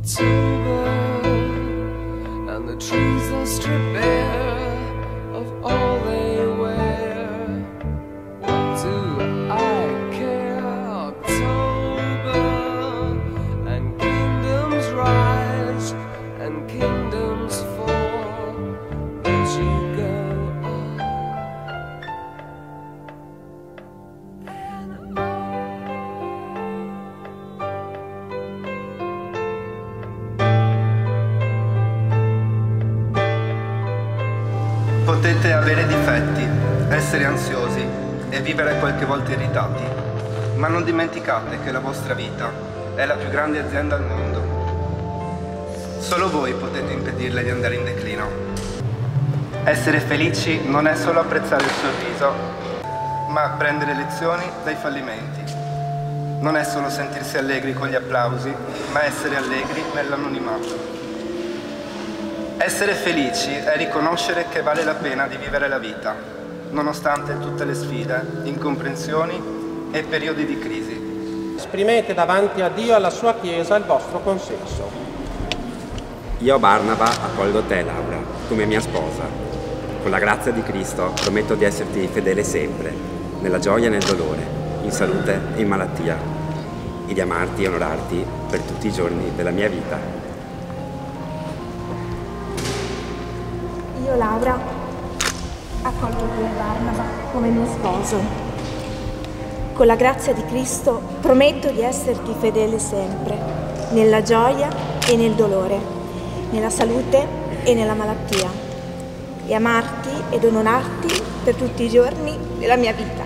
October, and the trees are stripped bare of all they wear. What do I care? October, and kingdoms rise and kingdoms fall as you go on. Potete avere difetti, essere ansiosi e vivere qualche volta irritati, ma non dimenticate che la vostra vita è la più grande azienda al mondo. Solo voi potete impedirle di andare in declino. Essere felici non è solo apprezzare il sorriso, ma prendere lezioni dai fallimenti. Non è solo sentirsi allegri con gli applausi, ma essere allegri nell'anonimato. Essere felici è riconoscere che vale la pena di vivere la vita, nonostante tutte le sfide, incomprensioni e periodi di crisi. Esprimete davanti a Dio e alla sua Chiesa il vostro consenso. Io, Barnaba, accolgo te, Laura, come mia sposa. Con la grazia di Cristo prometto di esserti fedele sempre, nella gioia e nel dolore, in salute e in malattia, e di amarti e onorarti per tutti i giorni della mia vita. Io, Laura, accolgo te, Barnaba, come mio sposo. Con la grazia di Cristo prometto di esserti fedele sempre, nella gioia e nel dolore, nella salute e nella malattia, e amarti ed onorarti per tutti i giorni della mia vita.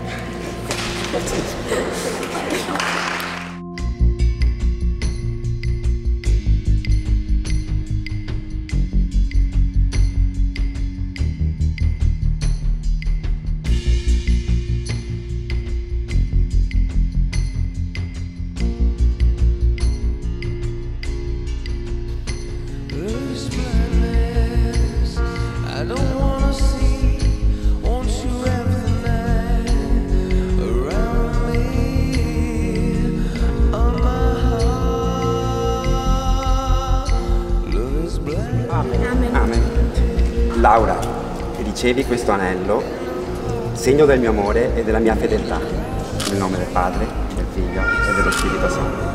Laura, ricevi questo anello, segno del mio amore e della mia fedeltà, nel nome del Padre, del Figlio e dello Spirito Santo.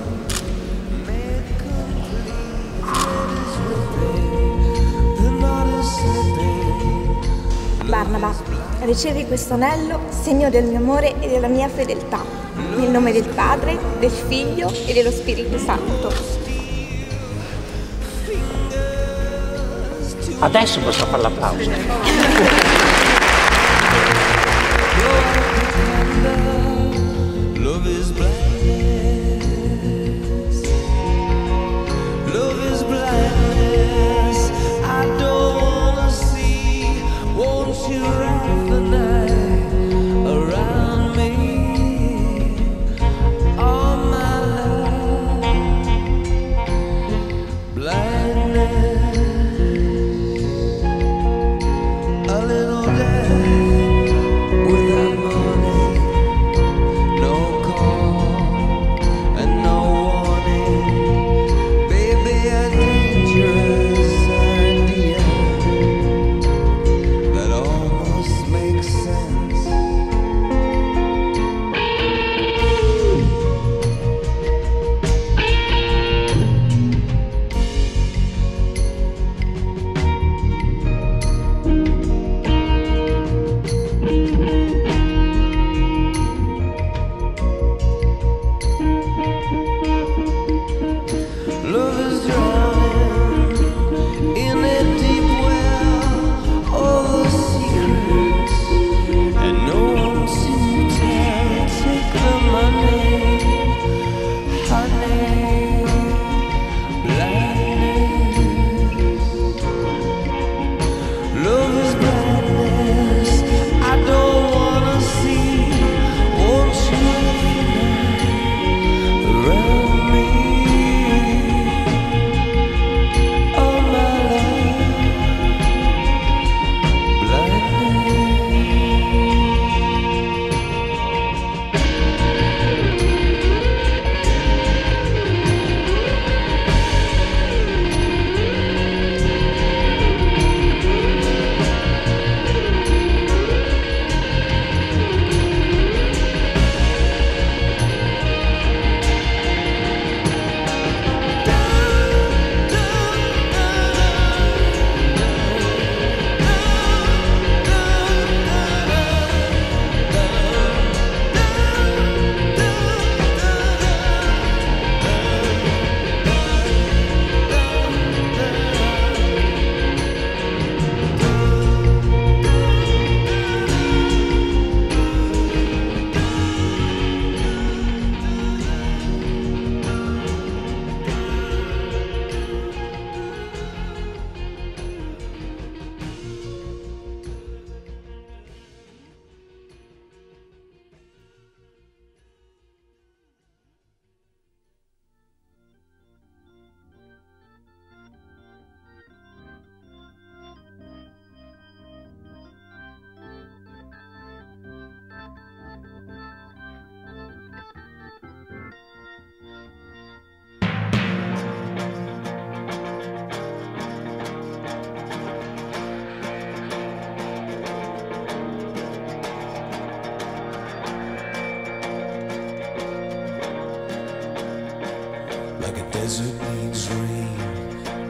Barnaba, ricevi questo anello, segno del mio amore e della mia fedeltà, nel nome del Padre, del Figlio e dello Spirito Santo. Adesso posso fare l'applauso. Love is blindness. Love is blindness. I don't wanna see. Won't you wrap the night around me? All my love. Blindness. A little death without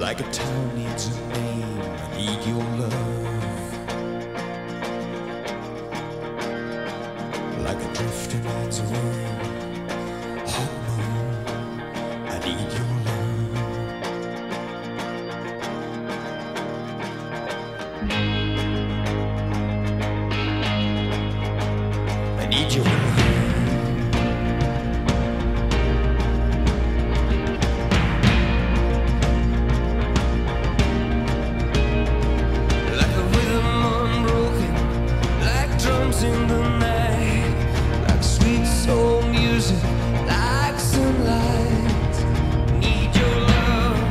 Like a town needs a name, I need your love. Like a drifter needs a moon, hot moon, I need your love. I need your love. In the night, like sweet soul music, like sunlight. Need your love.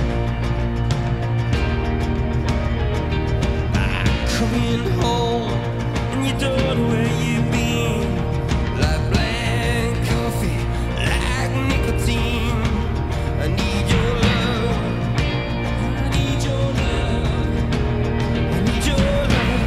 I'm coming home, and you don't know where you've been. Like blank coffee, like nicotine. I need your love. I need your love. I need your love.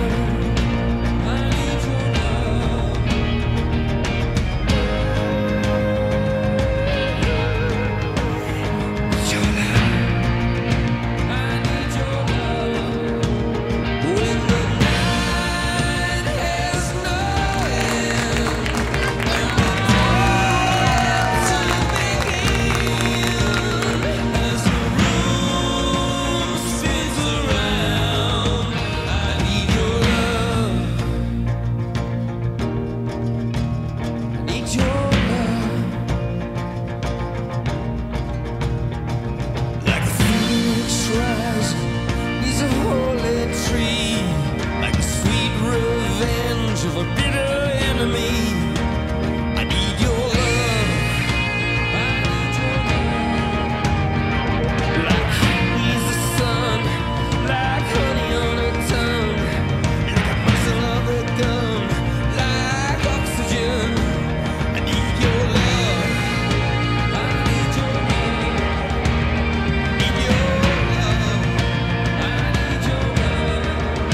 Of a bitter enemy, I need your love. I need your love. Like he's the sun, like honey on a tongue, like a muzzle of a gun, like oxygen. I need your love. I need your love. Need your love. I need your love.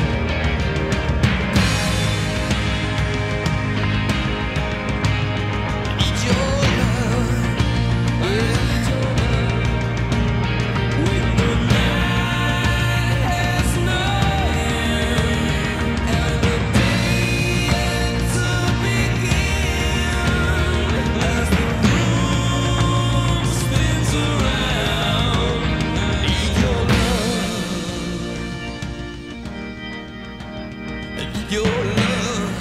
Your love.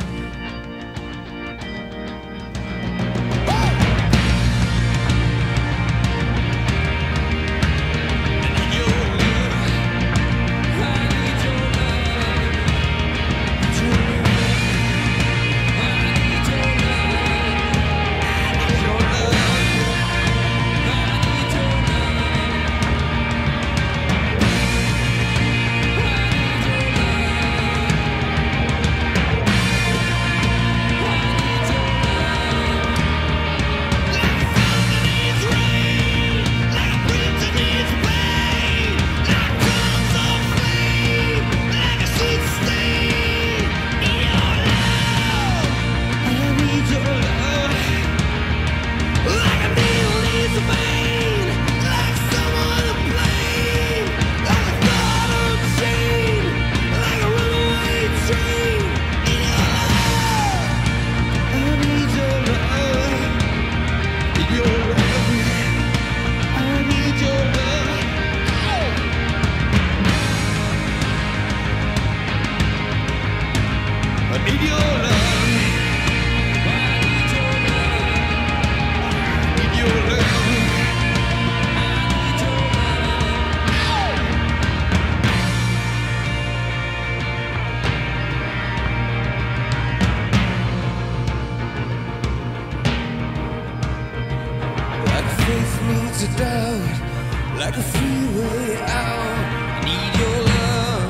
To doubt, like a freeway out. Need your love.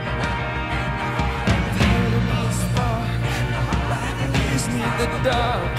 Powder my spark, like a need the dark.